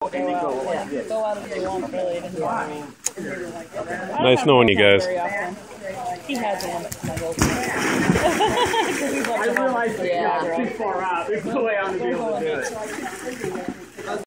Go out if you want, really. Nice knowing you guys. He has one that snuggles. I realized it's too far out. There's no way I'm going to be able to do it.